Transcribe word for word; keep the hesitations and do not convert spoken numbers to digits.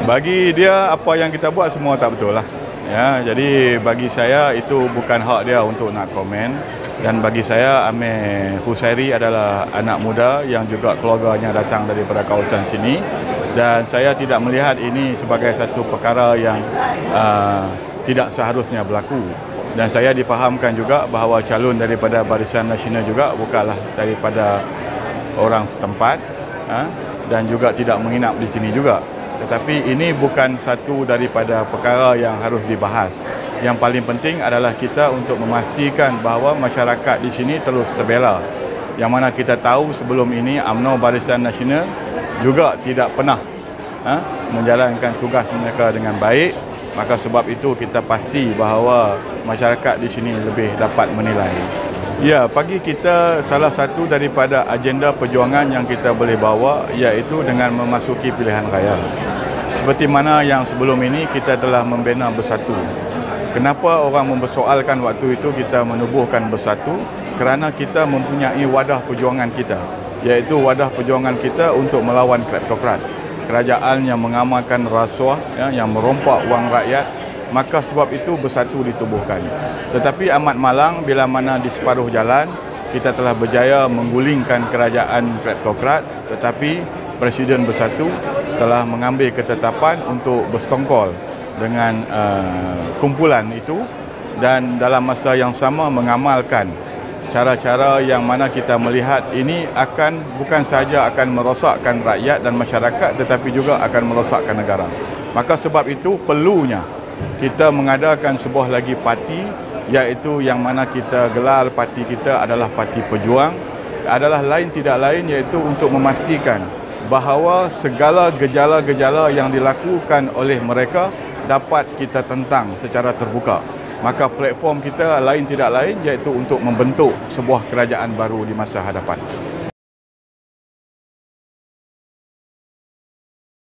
Bagi dia, apa yang kita buat semua tak betul lah. Ya, jadi bagi saya itu bukan hak dia untuk nak komen. Dan bagi saya, Amir Husairi adalah anak muda yang juga keluarganya datang daripada kawasan sini. Dan saya tidak melihat ini sebagai satu perkara yang uh, tidak seharusnya berlaku. Dan saya difahamkan juga bahawa calon daripada Barisan Nasional juga bukanlah daripada orang setempat, ha? Dan juga tidak menginap di sini juga. Tetapi ini bukan satu daripada perkara yang harus dibahas. Yang paling penting adalah kita untuk memastikan bahawa masyarakat di sini terus terbela. Yang mana kita tahu sebelum ini U M N O Barisan Nasional juga tidak pernah ha, menjalankan tugas mereka dengan baik. Maka sebab itu kita pasti bahawa masyarakat di sini lebih dapat menilai. Ya, bagi kita salah satu daripada agenda perjuangan yang kita boleh bawa iaitu dengan memasuki pilihan raya. Seperti mana yang sebelum ini kita telah membina Bersatu. Kenapa orang mempersoalkan waktu itu kita menubuhkan Bersatu? Kerana kita mempunyai wadah perjuangan kita, iaitu wadah perjuangan kita untuk melawan kleptokrat. Kerajaan yang mengamalkan rasuah, ya, yang merompak wang rakyat, maka sebab itu Bersatu ditubuhkan. Tetapi amat malang bila mana di separuh jalan kita telah berjaya menggulingkan kerajaan kleptokrat, tetapi Presiden Bersatu telah mengambil ketetapan untuk bersekongkol dengan uh, kumpulan itu dan dalam masa yang sama mengamalkan cara-cara yang mana kita melihat ini akan bukan sahaja akan merosakkan rakyat dan masyarakat tetapi juga akan merosakkan negara. Maka sebab itu perlunya kita mengadakan sebuah lagi parti iaitu yang mana kita gelar parti kita adalah Parti Pejuang, adalah lain tidak lain iaitu untuk memastikan bahawa segala gejala-gejala yang dilakukan oleh mereka dapat kita tentang secara terbuka. Maka platform kita lain tidak lain iaitu untuk membentuk sebuah kerajaan baru di masa hadapan.